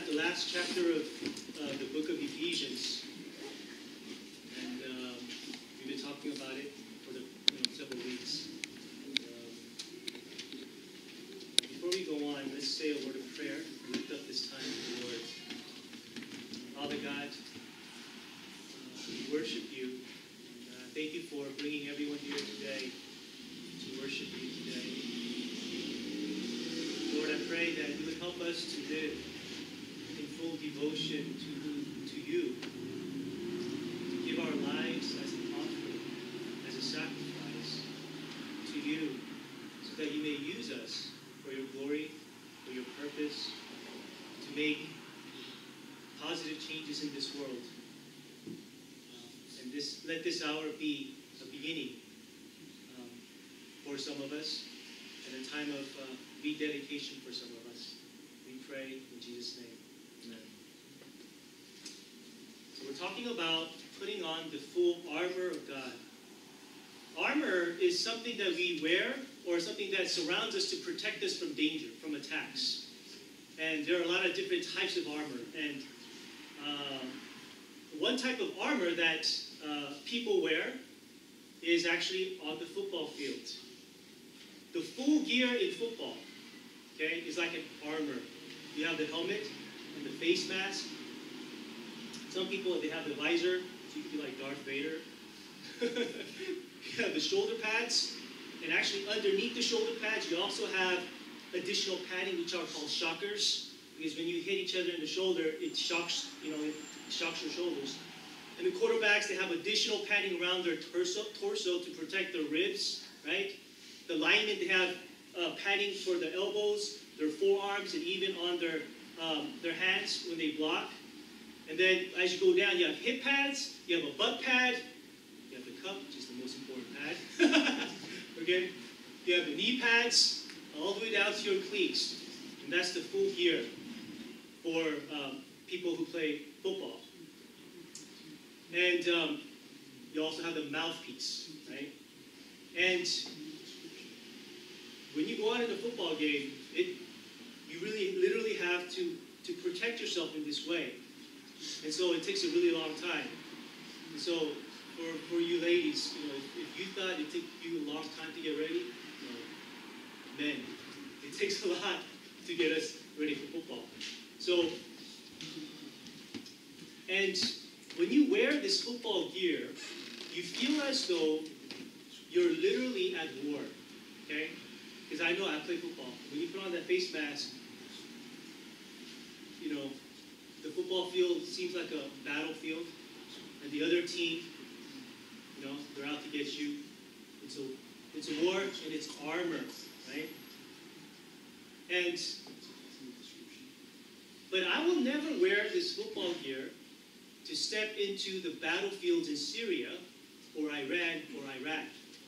the last chapter of the book of Ephesians, and we've been talking about it for the several weeks. Before we go on, let's say a word of prayer and lift up this time to the Lord. Father God, we worship you. And, thank you for bringing everyone here today to worship you today. Lord, I pray that you would help us to live in full devotion to you, to give our lives as an offering, as a sacrifice to you, so that you may use us for your glory, for your purpose, to make positive changes in this world. And let this hour be a beginning for some of us, and a time of rededication for some of us. We pray in Jesus' name. Amen. So we're talking about putting on the full armor of God. Armor is something that we wear, or something that surrounds us to protect us from danger, from attacks. And there are a lot of different types of armor. And one type of armor that people wear is actually on the football field. The full gear in football, okay, is like an armor. You have the helmet and the face mask. Some people, they have the visor, so you can be like Darth Vader. You have the shoulder pads, and actually underneath the shoulder pads, you also have additional padding, which are called shockers, because when you hit each other in the shoulder, it shocks, it shocks your shoulders. And the quarterbacks, they have additional padding around their torso to protect their ribs, right? The linemen, they have padding for the elbows, their forearms, and even on their hands when they block. And then as you go down, you have hip pads, you have a butt pad, you have the cup, which is the most important pad. Okay? You have the knee pads, all the way down to your cleats. And that's the full gear for people who play football. And you also have the mouthpiece, right? And when you go out in a football game, you really literally have to protect yourself in this way. And so it takes a really long time. And so for you ladies, if you thought it took you a long time to get ready, men, it takes a lot to get us ready for football. So, and when you wear this football gear, you feel as though you're literally at war, okay? Because I know I play football. When you put on that face mask, the football field seems like a battlefield, and the other team, they're out to get you. It's a war, and it's armor, right? But I will never wear this football gear to step into the battlefields in Syria, or Iran, or Iraq.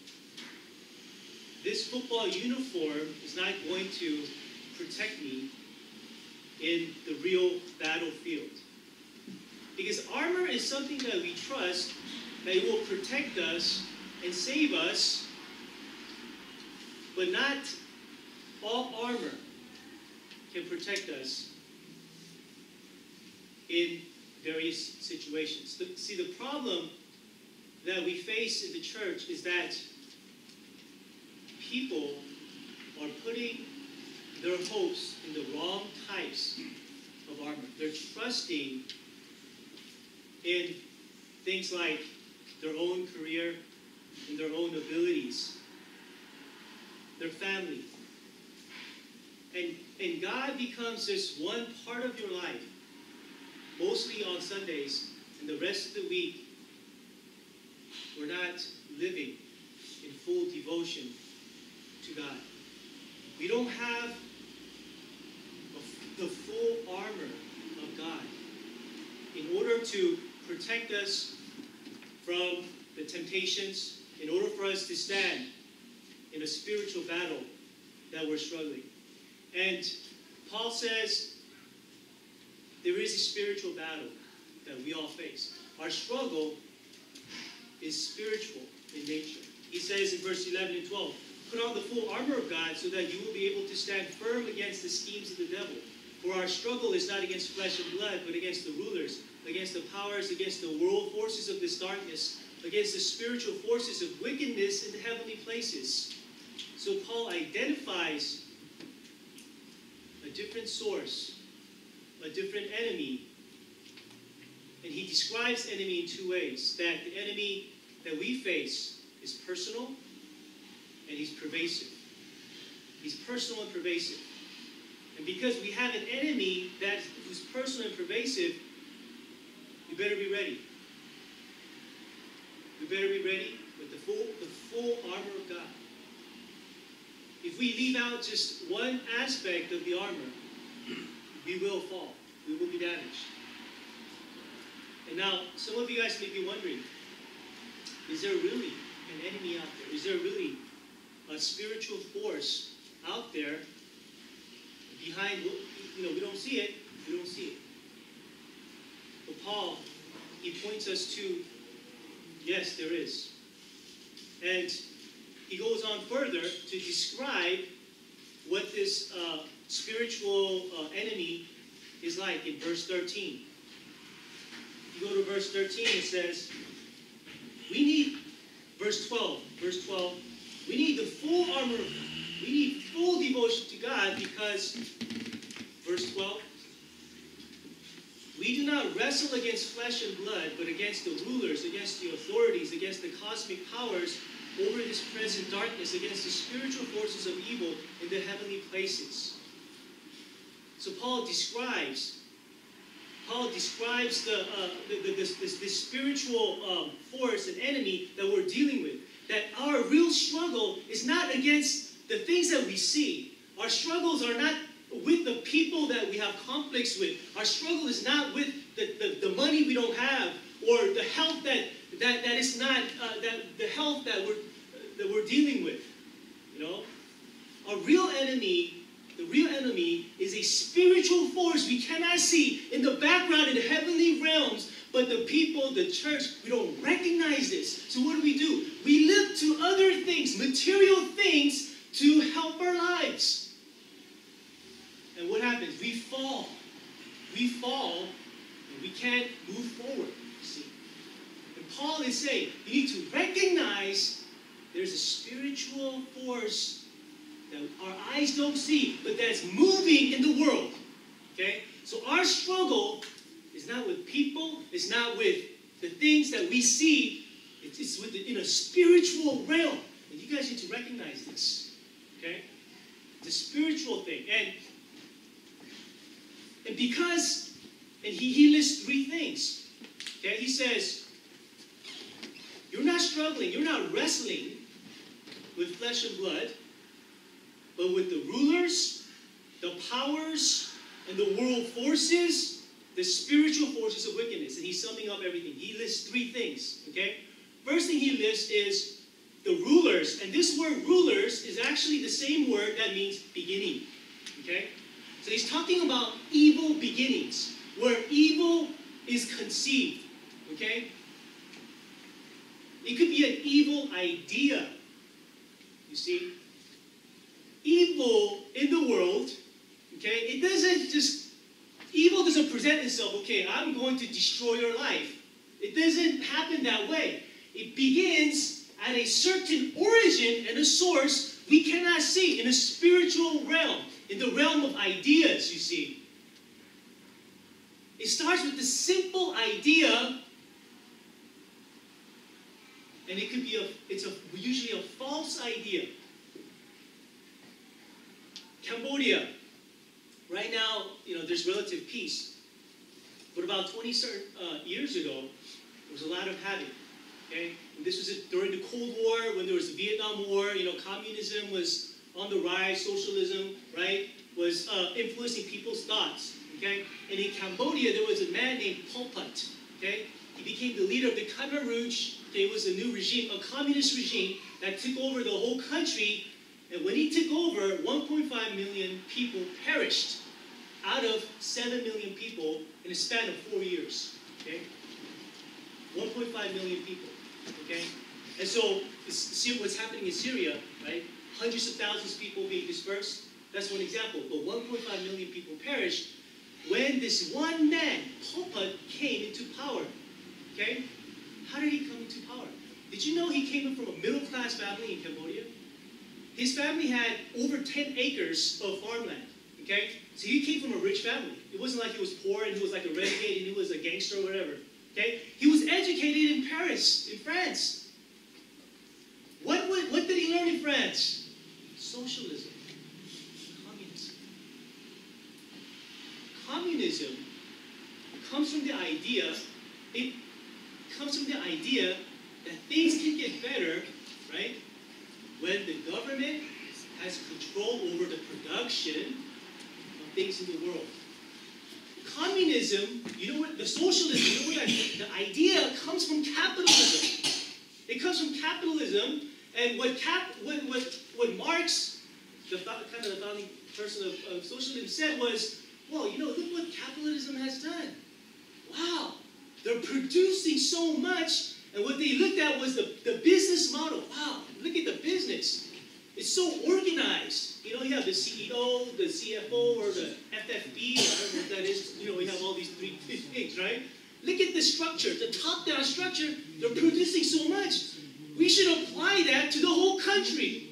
This football uniform is not going to protect me in the real battlefield. Because armor is something that we trust that it will protect us and save us, but not all armor can protect us in various situations. See, the problem that we face in the church is that people are putting their hopes in the wrong types of armor. They're trusting in things like their own career and their own abilities, their family. And God becomes this one part of your life, mostly on Sundays, and the rest of the week, we're not living in full devotion to God. We don't have the full armor of God in order to protect us from the temptations, in order for us to stand in a spiritual battle that we're struggling. And Paul says there is a spiritual battle that we all face. Our struggle is spiritual in nature. He says in verse 11 and 12, put on the full armor of God so that you will be able to stand firm against the schemes of the devil. For our struggle is not against flesh and blood, but against the rulers, against the powers, against the world forces of this darkness, against the spiritual forces of wickedness in the heavenly places. So Paul identifies a different source, a different enemy, and he describes the enemy in two ways. That the enemy that we face is personal, and he's pervasive. He's personal and pervasive. And because we have an enemy who's personal and pervasive, we better be ready. We better be ready with the full armor of God. If we leave out just one aspect of the armor, we will fall. We will be damaged. And now, some of you guys may be wondering, is there really an enemy out there? Is there really a spiritual force out there behind, we don't see it. We don't see it. But Paul, he points us to, yes, there is. And he goes on further to describe what this spiritual enemy is like in verse 13. If you go to verse 13, it says, verse 12, we need the full armor of God. We need full devotion to God because, verse 12, we do not wrestle against flesh and blood, but against the rulers, against the authorities, against the cosmic powers over this present darkness, against the spiritual forces of evil in the heavenly places. So Paul describes this spiritual force and enemy that we're dealing with. That our real struggle is not against the things that we see. Our struggles are not with the people that we have conflicts with. Our struggle is not with the money we don't have, or the health that is not the health that we're dealing with. Our real enemy. The real enemy is a spiritual force we cannot see in the background in the heavenly realms, but the people, the church, we don't recognize this. So what do? We look to other things, material things, to help our lives. And what happens? We fall. We fall, and we can't move forward, you see. And Paul is saying, you need to recognize there's a spiritual force that our eyes don't see, but that's moving in the world. Okay? So our struggle is not with people, it's not with the things that we see, it's in a spiritual realm. And you guys need to recognize this. Okay? It's a spiritual thing. And because, and he lists three things. Okay? He says, you're not struggling, you're not wrestling with flesh and blood, but with the rulers, the powers, and the world forces, the spiritual forces of wickedness. And he's summing up everything. He lists three things, okay? First thing he lists is the rulers. And this word rulers is actually the same word that means beginning, okay? So he's talking about evil beginnings, where evil is conceived, okay? It could be an evil idea, you see? Evil in the world, okay, evil doesn't present itself, okay, I'm going to destroy your life. It doesn't happen that way. It begins at a certain origin and a source we cannot see in a spiritual realm, in the realm of ideas, you see. It starts with the simple idea, and it could be usually a false idea. Cambodia, right now, there's relative peace. But about 20 years ago, there was a lot of havoc. Okay? And this was during the Cold War, when there was the Vietnam War. Communism was on the rise, socialism, right, was influencing people's thoughts. Okay? And in Cambodia, there was a man named Pol Pot. Okay? He became the leader of the Khmer Rouge. Okay? It was a new regime, a communist regime that took over the whole country. And when he took over, 1.5 million people perished out of 7 million people in a span of 4 years. Okay? 1.5 million people. Okay? And so, see what's happening in Syria, right? Hundreds of thousands of people being dispersed. That's one example. But 1.5 million people perished when this one man, Pol Pot, came into power. Okay? How did he come into power? Did you know he came from a middle-class family in Cambodia? His family had over 10 acres of farmland. Okay? So he came from a rich family. It wasn't like he was poor and he was like a renegade and he was a gangster or whatever. Okay? He was educated in Paris, in France. What did he learn in France? Socialism. Communism. Communism comes from the idea, that things can get better, right, when the government has control over the production of things in the world. Communism, you know what, the socialism, you know what, the idea comes from capitalism. It comes from capitalism, and what Marx, the founding person of socialism, said was, well, you know, look what capitalism has done. Wow, they're producing so much, and what they looked at was the business model. Wow, look at the business. It's so organized. You know, you have the CEO, the CFO, or the FFB, I don't know what that is. You know, we have all these three things, right? Look at the structure, the top-down structure. They're producing so much. We should apply that to the whole country.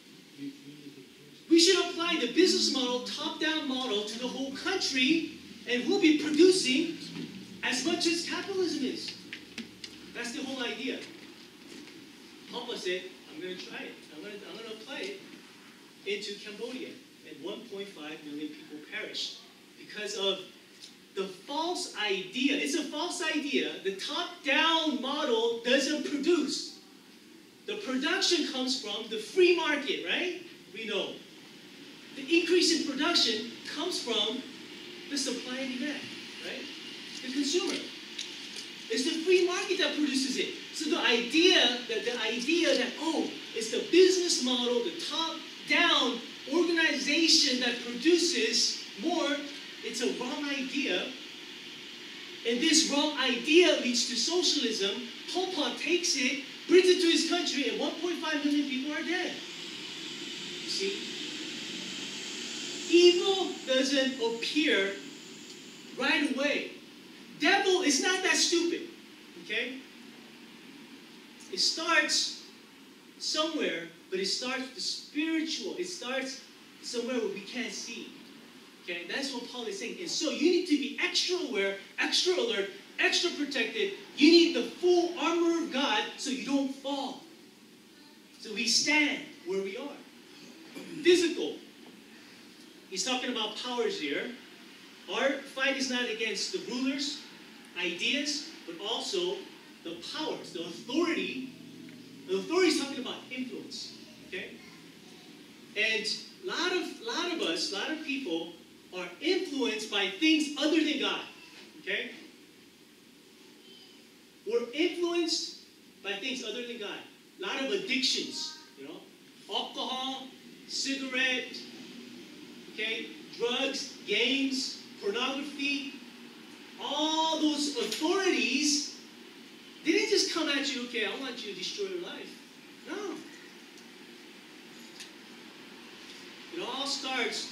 We should apply the business model, top-down model, to the whole country, and we'll be producing as much as capitalism is. That's the whole idea. Papa said, I'm going to try it. I'm going to apply it into Cambodia. And 1.5 million people perished because of the false idea. It's a false idea. The top-down model doesn't produce. The production comes from the free market, right? We know. The increase in production comes from the supply and demand, right? The consumer. It's the free market that produces it. So the idea that, oh, it's the business model, the top-down organization that produces more, it's a wrong idea. And this wrong idea leads to socialism. Pol Pot takes it, brings it to his country, and 1.5 million people are dead. You see? Evil doesn't appear right away. Devil is not that stupid, okay? It starts somewhere, but it starts with the spiritual. It starts somewhere where we can't see, okay? That's what Paul is saying. And so you need to be extra aware, extra alert, extra protected. You need the full armor of God so you don't fall. So we stand where we are. Physical. He's talking about powers here. Our fight is not against the rulers, ideas, but also the powers, the authority. The authority is talking about influence, okay? And a lot of us, a lot of people are influenced by things other than God, okay? We're influenced by things other than God. A lot of addictions, you know? Alcohol, cigarette, okay? Drugs, games, pornography, all those authorities, they didn't just come at you, okay, I want you to destroy your life. No. It all starts,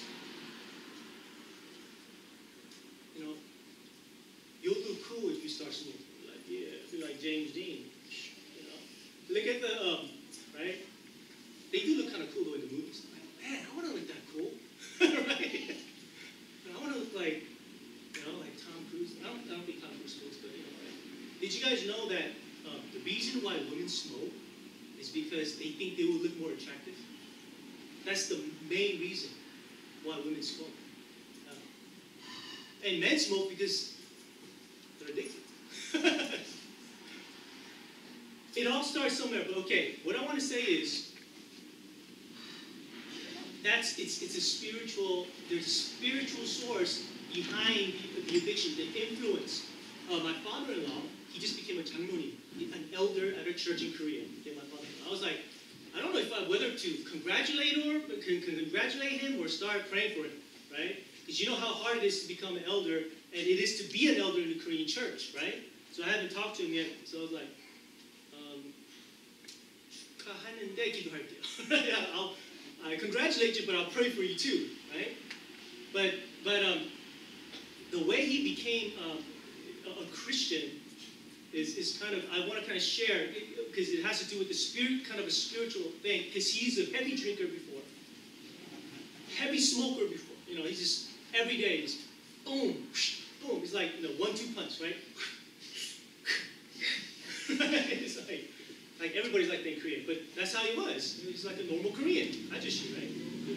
you know, you'll look cool if you start smoking. Like, yeah, feel like James Dean. You know, look at the, right? They do look kind of cool though in the movies. Like, man, I want to look that cool. Right? I want to look like, you know, like Tom Cruise. I don't think Tom Cruise smokes, but you know, right? Did you guys know that the reason why women smoke is because they think they will look more attractive? That's the main reason why women smoke. And men smoke because they're addicted. It all starts somewhere, but okay, what I want to say is, it's a spiritual, there's a spiritual source behind the addiction, the influence. My father-in-law, he just became a 장로님, an elder at a church in Korea. Okay, my father-in-law. I was like, I don't know whether to congratulate him or start praying for him, right? Because you know how hard it is to become an elder, and it is to be an elder in the Korean church, right? So I haven't talked to him yet. So I was like, 하는데 기도할게요. I congratulate you, but I'll pray for you too, right? But the way he became a Christian is kind of, I want to kind of share, because it has to do with the spirit, kind of a spiritual thing, because he's a heavy drinker before, heavy smoker before, you know, he's just, every day, just boom, boom, it's like, you know, 1-2 punch, right? It's like everybody's like that in Korea, but that's how he was. He's like a normal Korean, Ajashi, right?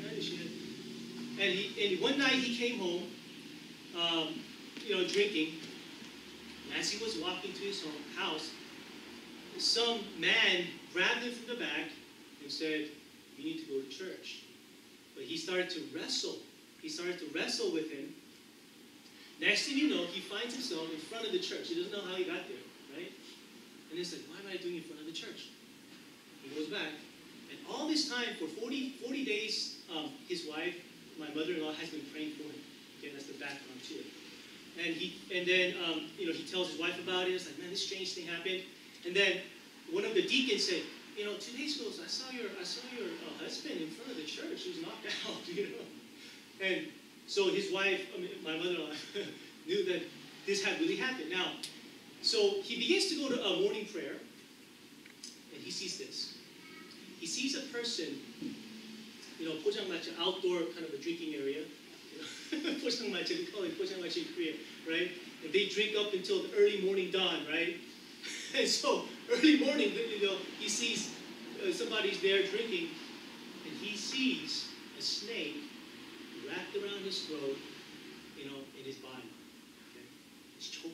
And one night he came home, you know, drinking. And as he was walking to his house, some man grabbed him from the back and said, "You need to go to church." But he started to wrestle. He started to wrestle with him. Next thing you know, he finds himself in front of the church. He doesn't know how he got there, right? And he's like, "Why am I doing in front of the church?" He goes back. And all this time, for 40 days, his wife, my mother-in-law, has been praying for him. Okay, that's the background to it. And then you know, he tells his wife about it. It's like, "Man, this strange thing happened." And then one of the deacons said, "You know, 2 days ago, I saw your husband in front of the church. He was knocked out, you know." And so his wife, my mother-in-law, knew that this had really happened. Now, so he begins to go to a morning prayer, and he sees this. He sees a person, you know, 포장마차, outdoor kind of a drinking area. 포장마차, we call it 포장마차 in Korea, right? And they drink up until the early morning dawn, right? And so early morning, you know, he sees somebody's there drinking, and he sees a snake wrapped around his throat, you know, in his body. Okay? He's choking.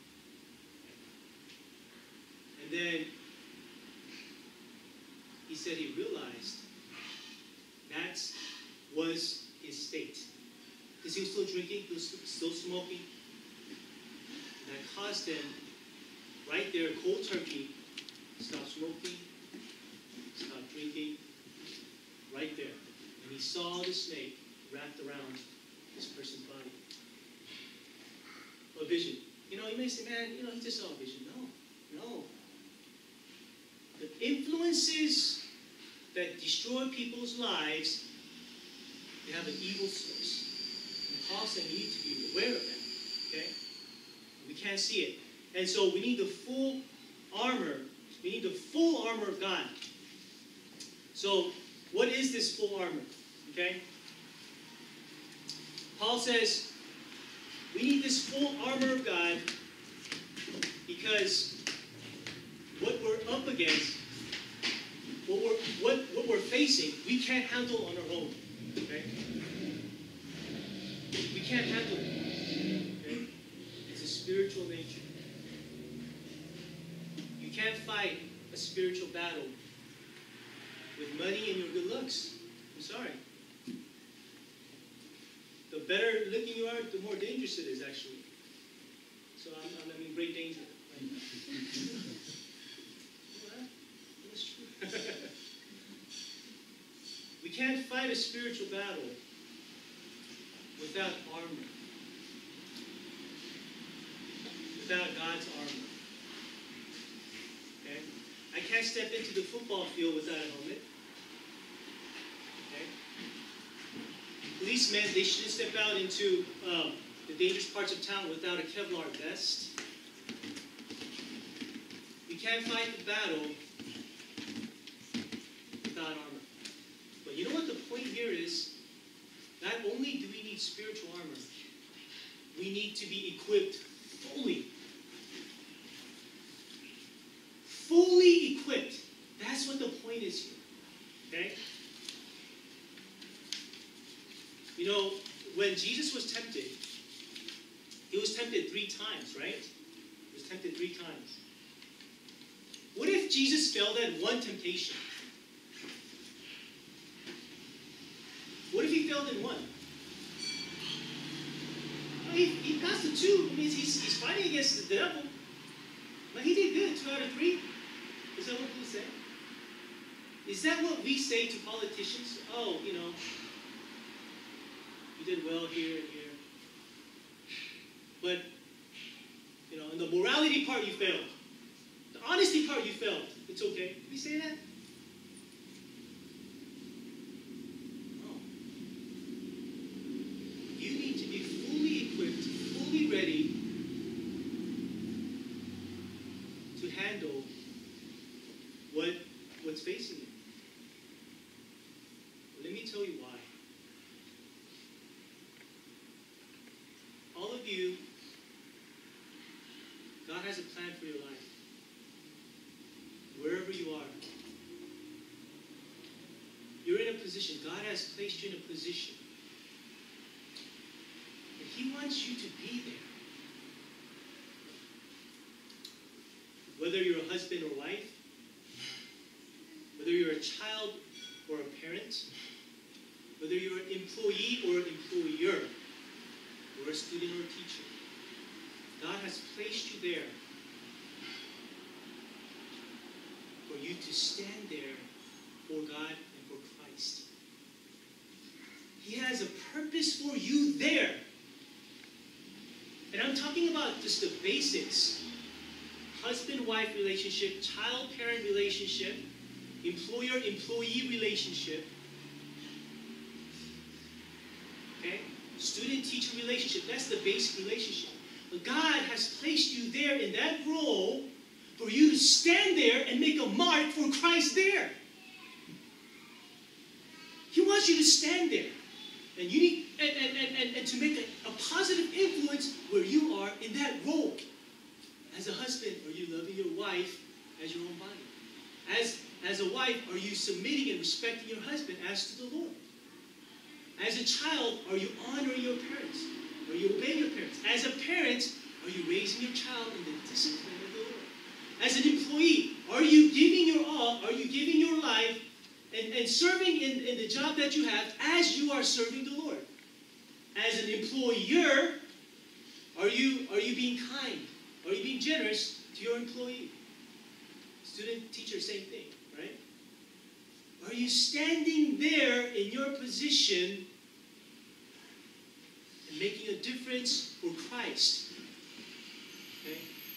Okay? And then he said he realized that was his state. Because he was still drinking, he was still smoking. And that caused him, right there, cold turkey, stop smoking, stop drinking, right there. And he saw the snake wrapped around this person's body. A vision. You know, you may say, "Man, you know, he just saw a vision." No. The influences that destroy people's lives, they have an evil source. And Paul said we need to be aware of that. Okay? We can't see it. And so we need the full armor. We need the full armor of God. So what is this full armor? Okay? Paul says we need this full armor of God because what we're up against, what we're facing, we can't handle on our own. Okay? We can't handle it. Okay? It's a spiritual nature. You can't fight a spiritual battle with money and your good looks. I'm sorry. The better looking you are, the more dangerous it is, actually. So I'm in great danger. Right? Well, that's true. We can't fight a spiritual battle without armor. Without God's armor. Okay? I can't step into the football field without a helmet. Okay? Policemen, they shouldn't step out into the dangerous parts of town without a Kevlar vest. You can't fight the battle without armor. But you know what the point here is? Not only do we need spiritual armor, we need to be equipped fully. Fully equipped. That's what the point is here. Okay? You know, when Jesus was tempted, he was tempted 3 times, right? He was tempted 3 times. What if Jesus failed at one temptation? What if he failed in one? Well, he passed the 2. It means he's fighting against the devil. But he did good, 2 out of 3. Is that what we say? Is that what we say to politicians? Oh, you know, you did well here and here. But, you know, in the morality part you failed. The honesty part you failed. It's okay. Did we say that? what's facing you. Let me tell you why. All of you, God has a plan for your life. Wherever you are. You're in a position. God has placed you in a position. And He wants you to be there. Whether you're a husband or wife, whether you're a child or a parent, whether you're an employee or an employer, or a student or a teacher, God has placed you there for you to stand there for God and for Christ. He has a purpose for you there. And I'm talking about just the basics. Husband-wife relationship, child-parent relationship, employer-employee relationship, okay? Student-teacher relationship. That's the basic relationship. But God has placed you there in that role for you to stand there and make a mark for Christ there. He wants you to stand there. And you need and to make a positive influence where you are in that role. As a husband, are you loving your wife as your own body? As a wife, are you submitting and respecting your husband as to the Lord? As a child, are you honoring your parents? Are you obeying your parents? As a parent, are you raising your child in the discipline of the Lord? As an employee, are you giving your all? Are you giving your life and serving in the job that you have as you are serving the Lord? As an employer, are you being kind? Are you being generous to your employee? Student, teacher, same thing, right? Are you standing there in your position and making a difference for Christ? Okay?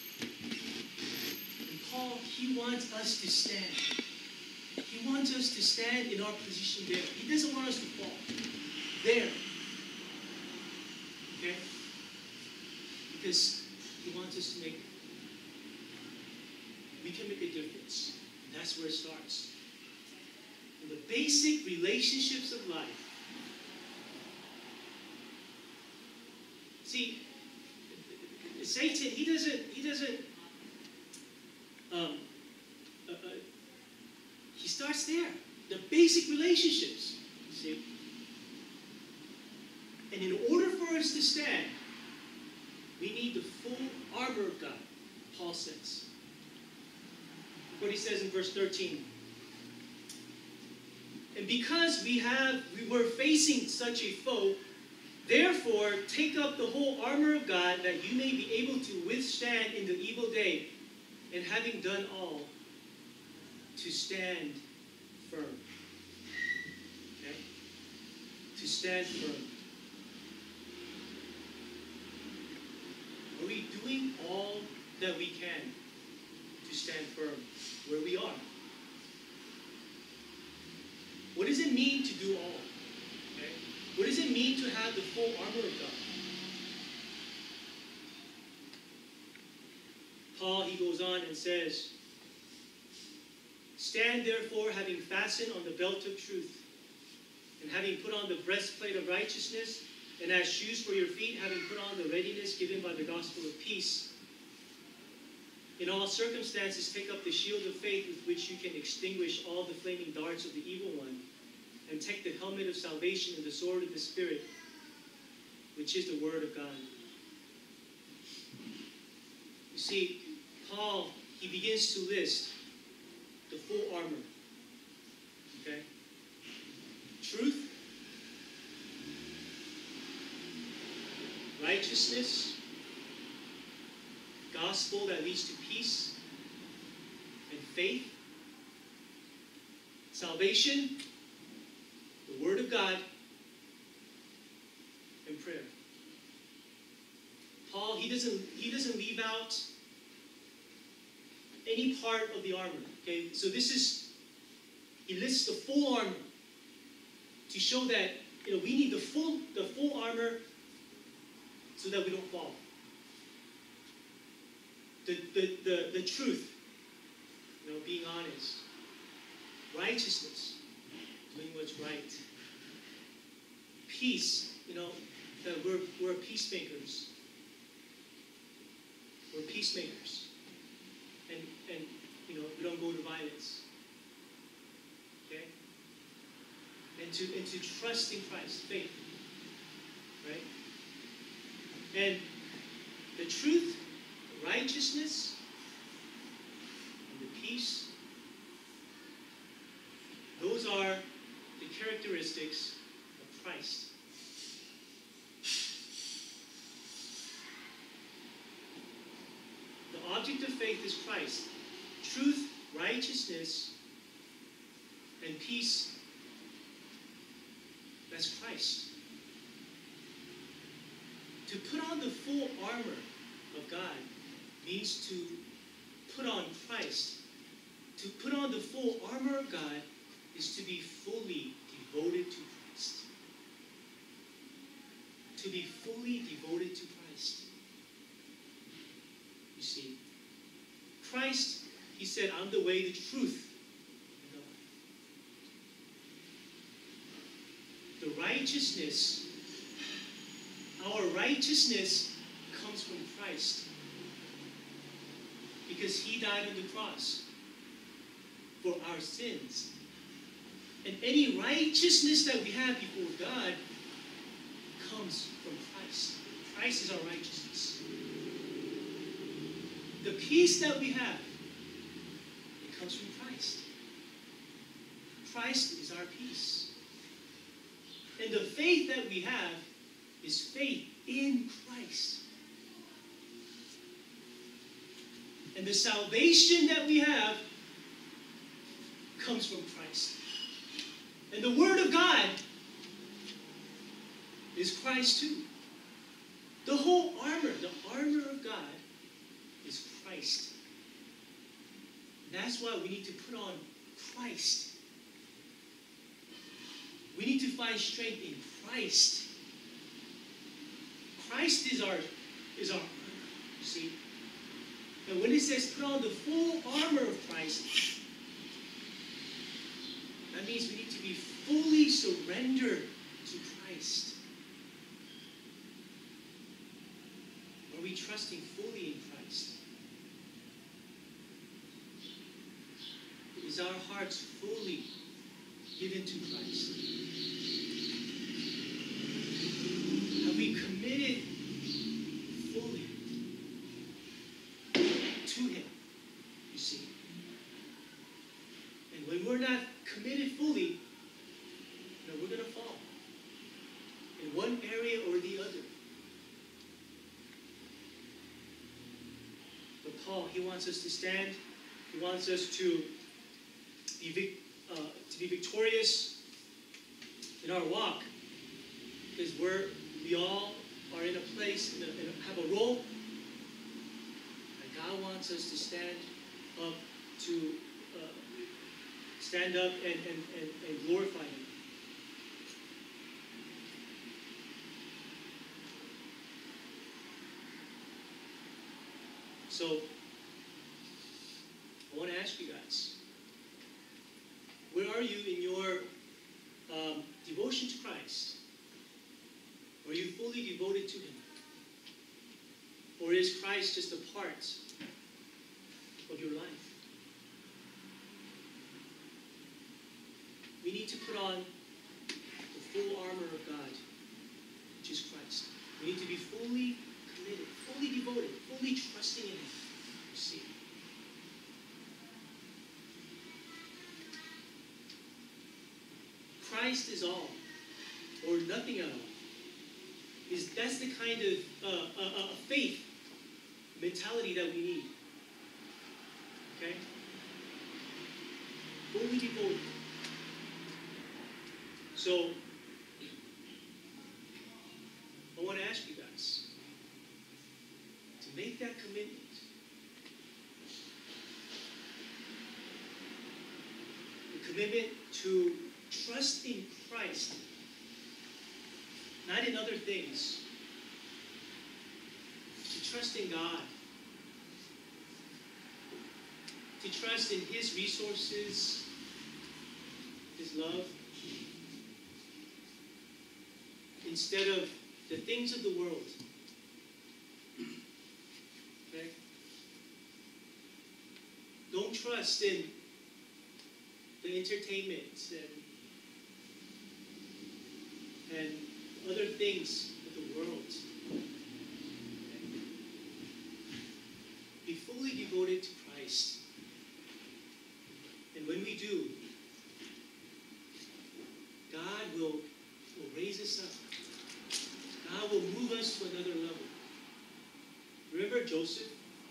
And Paul, he wants us to stand. He wants us to stand in our position there. He doesn't want us to fall. There. Okay? Because He wants us to we can make a difference. And that's where it starts. In the basic relationships of life. See, Satan, he starts there. The basic relationships, you see. And in order for us to stand, we need the full armor of God, Paul says. What he says in verse 13. And because we were facing such a foe, therefore take up the whole armor of God, that you may be able to withstand in the evil day, and having done all, to stand firm. Okay? To stand firm. Are we doing all that we can to stand firm where we are? What does it mean to do all? Okay? What does it mean to have the full armor of God? Paul, he goes on and says, stand therefore, having fastened on the belt of truth, and having put on the breastplate of righteousness, and as shoes for your feet, having put on the readiness given by the gospel of peace. In all circumstances, take up the shield of faith with which you can extinguish all the flaming darts of the evil one, and take the helmet of salvation and the sword of the Spirit, which is the word of God. You see, Paul, he begins to list the full armor. Okay? Truth, righteousness, gospel that leads to peace, and faith, salvation, the word of God, and prayer. Paul, he doesn't leave out any part of the armor. Okay, so he lists the full armor to show that we need the full armor so that we don't fall. The truth, being honest. Righteousness, doing what's right. Peace, that we're peacemakers. We're peacemakers. And we don't go to violence. Okay? And to trust in Christ, faith. Right? And the truth, the righteousness, and the peace, those are the characteristics of Christ. The object of faith is Christ. Truth, righteousness, and peace, that's Christ. To put on the full armor of God means to put on Christ. To put on the full armor of God is to be fully devoted to Christ. To be fully devoted to Christ. You see, Christ, he said, I'm the way, the truth, and the life. The righteousness, our righteousness comes from Christ. Because he died on the cross for our sins. And any righteousness that we have before God comes from Christ. Christ is our righteousness. The peace that we have, it comes from Christ. Christ is our peace. And the faith that we have is faith in Christ. And the salvation that we have comes from Christ. And the Word of God is Christ too. The whole armor, the armor of God, is Christ. And that's why we need to put on Christ. We need to find strength in Christ. Christ is our armor, you see. And when it says put on the full armor of Christ, that means we need to be fully surrendered to Christ. Are we trusting fully in Christ? Is our hearts fully given to Christ? Have we committed fully to Him? You see. And when we're not committed fully, we're going to fall in one area or the other. But Paul, he wants us to stand. He wants us to be victorious in our walk, because we all are in a place, have a role, and God wants us to stand up and glorify Him. So, I want to ask you guys, where are you in your devotion to Christ? Are you fully devoted to Him? Or is Christ just a part of your life? We need to put on the full armor of God, which is Christ. We need to be fully committed, fully devoted, fully trusting in Him. You see. Christ is all, or nothing at all. That's the kind of faith mentality that we need. Okay? Fully devoted. So, I want to ask you guys to make that commitment. The commitment to trust in Christ, not in other things. To trust in God. To trust in His resources, His love, instead of the things of the world. Okay? Don't trust in the entertainment and other things of the world. Be fully devoted to Christ. And when we do, God will raise us up. God will move us to another level. Remember Joseph?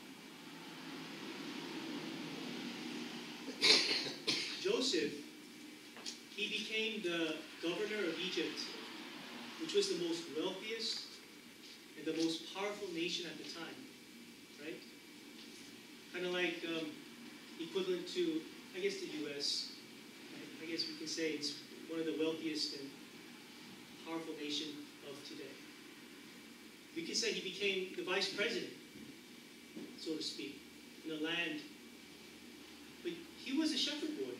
Joseph, he became the governor of Egypt, which was the most wealthiest and the most powerful nation at the time, right? Kind of like equivalent to, I guess, the U.S. I guess we can say it's one of the wealthiest and powerful nation of today. We could say he became the vice president, so to speak, in the land. But he was a shepherd boy.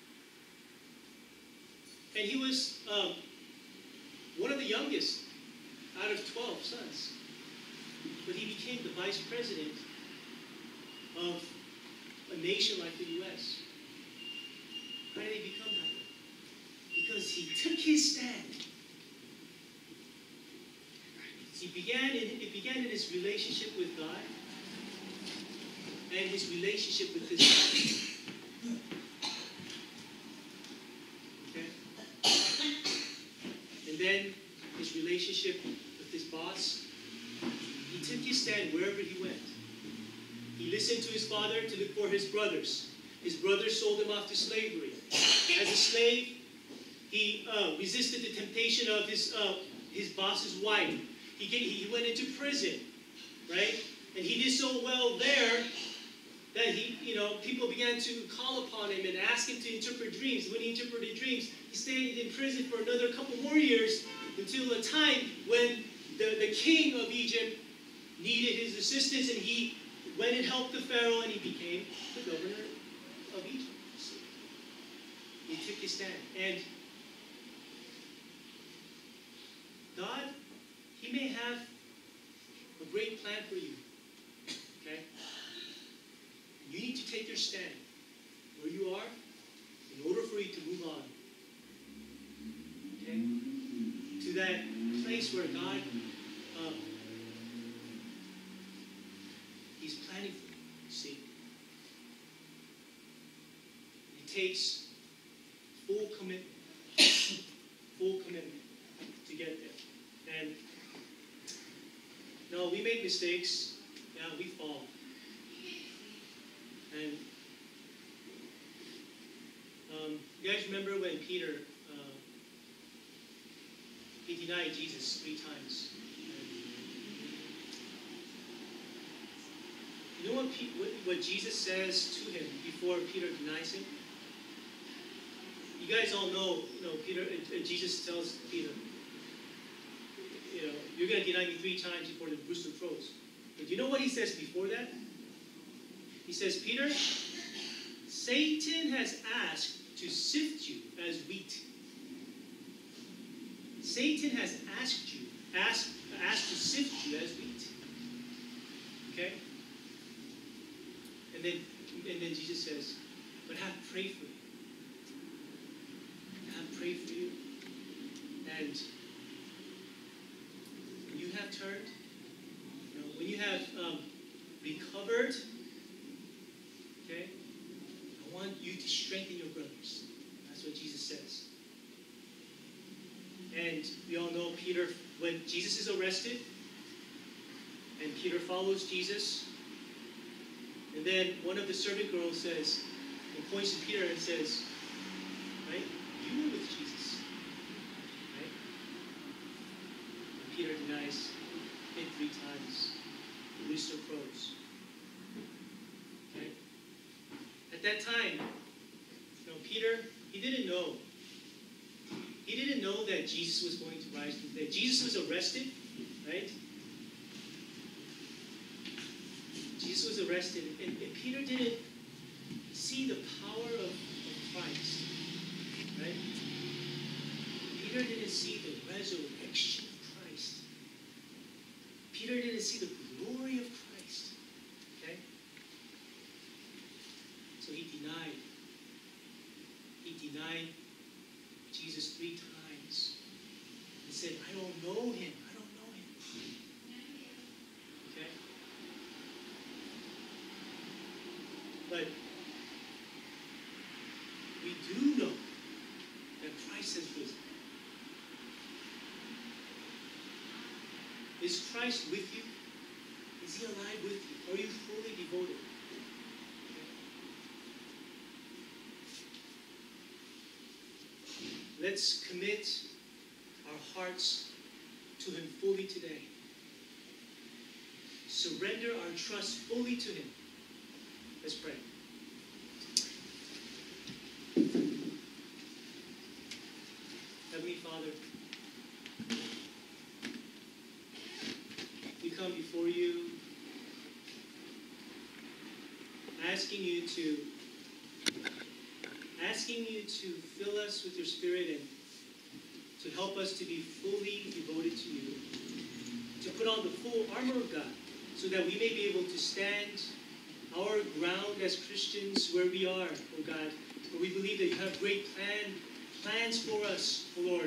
And he was one of the youngest out of 12 sons. But he became the vice president of a nation like the U.S. How did he become that way? Because he took his stand. It began in his relationship with God and his relationship with his father. Okay? And then his relationship with his boss. He took his stand wherever he went. He listened to his father to look for his brothers. His brothers sold him off to slavery. As a slave, he resisted the temptation of his boss's wife. He went into prison, right? And he did so well there that people began to call upon him and ask him to interpret dreams. When he interpreted dreams, he stayed in prison for another couple more years until a time when the king of Egypt needed his assistance, and he went and helped the Pharaoh, and he became the governor of Egypt. He took his stand. And God, He may have a great plan for you. Okay? You need to take your stand where you are in order for you to move on. Okay? To that place where God, He's planning for you. See? It takes full commitment. Full commitment to get there. And no, we make mistakes. Yeah, we fall. And you guys remember when Peter he denied Jesus 3 times. You know what Jesus says to him before Peter denies him? You guys all know, Peter. Jesus tells Peter, you're going to deny me 3 times before the rooster crows. But you know what he says before that? He says, Peter, Satan has asked to sift you as wheat. Satan has asked to sift you as wheat. Okay? And then Jesus says, but I have prayed for you. I have prayed for you. And when you have turned, when you have recovered, okay, I want you to strengthen your brothers. That's what Jesus says. And we all know Peter, when Jesus is arrested, and Peter follows Jesus, and then one of the servant girls says, and points to Peter and says, right, you were with Jesus. Right? And Peter denies him 3 times. The rooster crows. Okay? At that time, Peter, he didn't know. He didn't know that Jesus was going to rise from the dead. Jesus was arrested, right? Jesus was arrested, and Peter didn't see the power of Christ, Right? Peter didn't see the resurrection of Christ. Peter didn't see the glory of Christ. Okay? So he denied. He denied Jesus 3 times. He said, I don't know him. I don't know him. Okay? But we do know that Christ has risen. Is Christ with you? Is he alive with you? Are you fully devoted? Let's commit our hearts to him fully today. Surrender our trust fully to him. Let's pray. Heavenly Father, we come before you asking you to fill us with your Spirit and to help us to be fully devoted to you, to put on the full armor of God so that we may be able to stand our ground as Christians where we are, oh God, where we believe that you have great plans for us, oh Lord.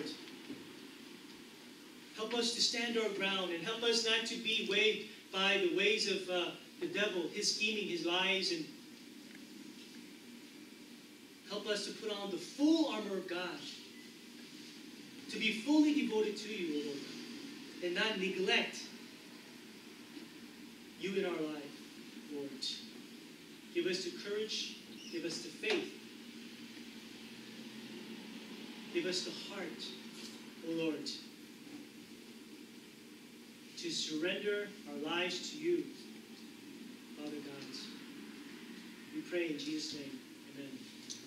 Help us to stand our ground and help us not to be weighed by the ways of the devil, his scheming, his lies, and help us to put on the full armor of God, to be fully devoted to you, O Lord, and not neglect you in our life, Lord. Give us the courage, give us the faith, give us the heart, O Lord, to surrender our lives to you, Father God. We pray in Jesus' name. Amen.